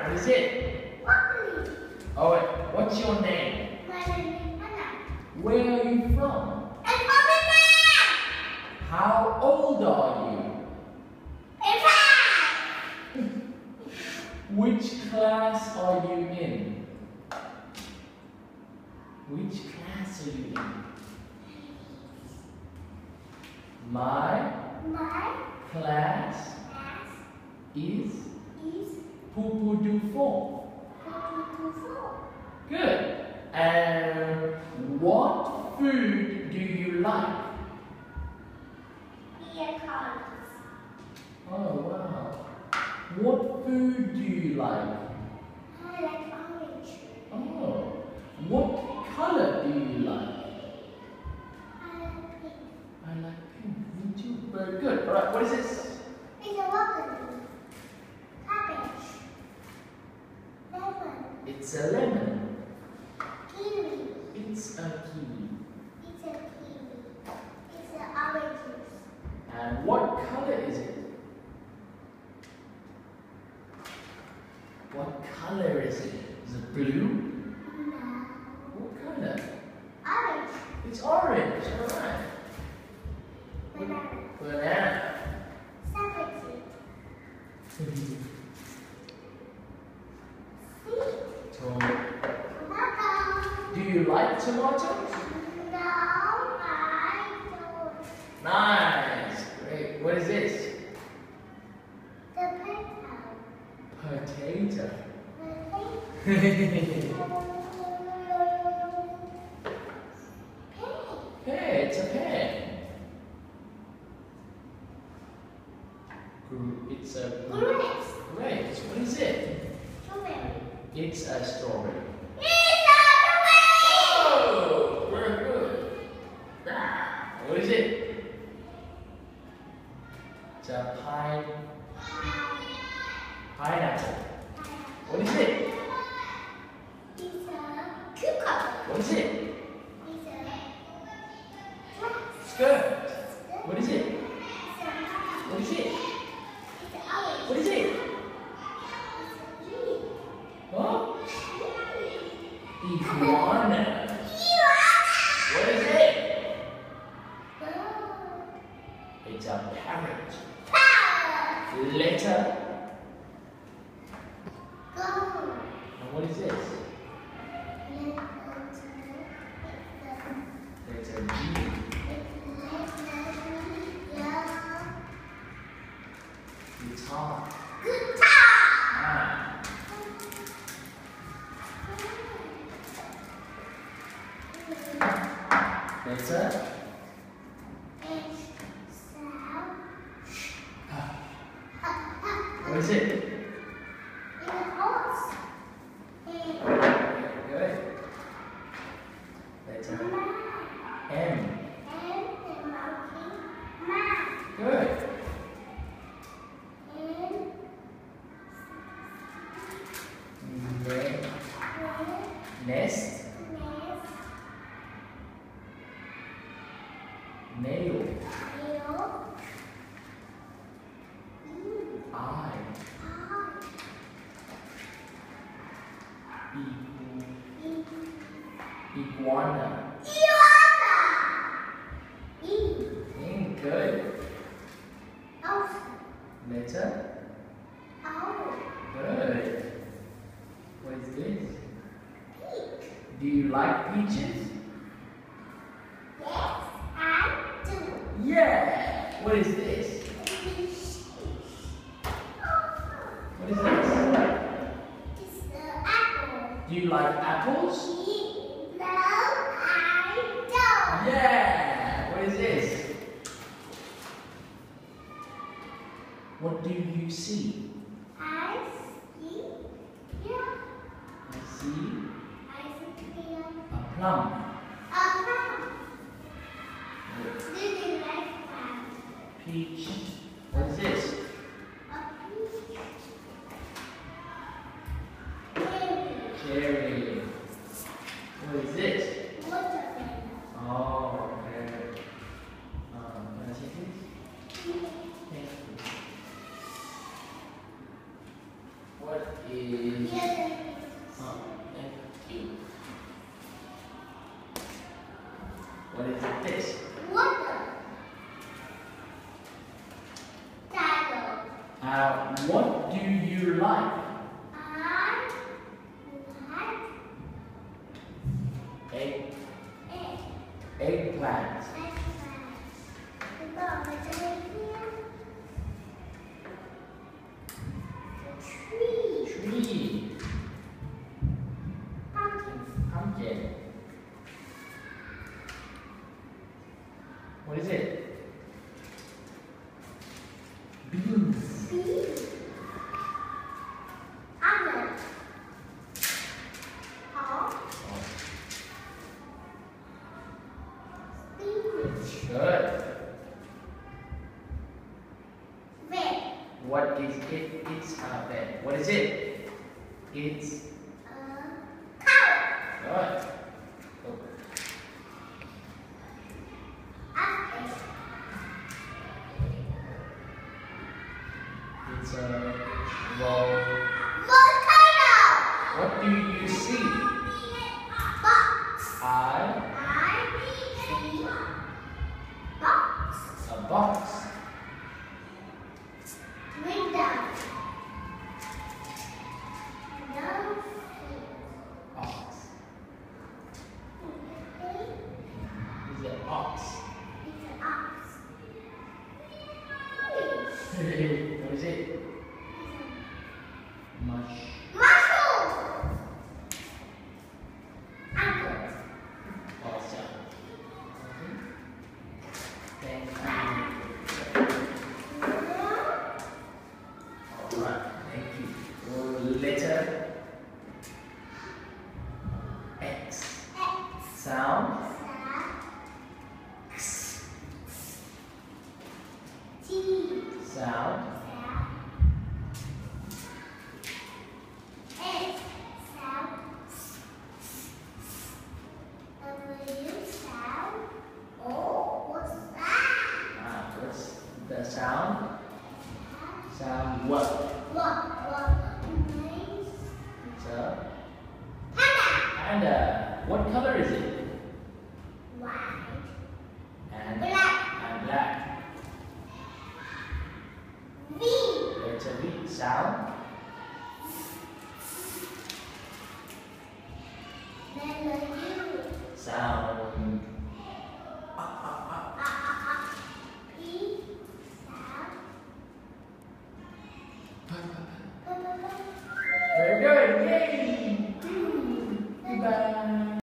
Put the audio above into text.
What is it? Broccoli. Oh, wait. What's your name? My name is Anna. Where are you from? I'm from Vietnam. How old are you? I'm five. Which class are you in? Which class are you in? My class is Pupudu 4. Good. And what food do you like? Oh wow. What food do you like? I like orange. Oh. What color do you like? I like pink. I like pink. Me too. Very good. Alright, what is this? It's a broccoli. Cabbage. Lemon. It's a lemon. Kiwi. It's a kiwi. It's a kiwi. It's an orange juice. And what color is it? What color is it? Is it blue? No. What color? Orange. It's orange. Alright. Banana. Banana. Spaghetti. Sweet. Tomato. Do you like tomatoes? No, I don't. Nice. Great. What is this? The potato. Potato. Pear. It's a pear. It's a Grapes. grapes. What is it? Strawberry. It's a strawberry. It's a Oh, very good. What is it? It's a pineapple. What is it? It's a cucumber. What is it? It's a Skirt. What is it? It's a What is it? It's an orange. What is it? It's a tree. Huh? Iguana. What is it? It's a parrot. Letter. And what is this? Letter G. Guitar. Ah. Letter. What is it? Good. Letter M. Good. Nest. Nail. Eye. Iguana. Good. Letter. Good. What is this? Do you like peaches? Yeah. What is this? What is this? Do you like apples? Yeah. What is this? What do you see? I see a plum. Peach. What is this? Cherry. What is this? Oh, okay. Can I see this? Thank you. What is Thank you. What is this? Water. Tiger. What do you like? I like Egg, egg. eggplant. Tree. Pumpkin. What is it? Beans. Good. What is it? It's a bed. What is it? It's good. Oh. It's a roll. What do you see? I a box. Ox. Is it ox? What is it? Mush. Awesome. Thank you. Alright, thank you. Letter X. Sound. X. Sound. What's the sound? Sound what? It's a panda. What color is it? And black. It's a V. Sound.